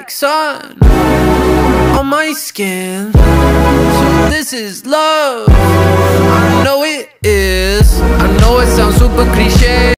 like sun on my skin. So this is love, I know it is. I know it sounds super cliche.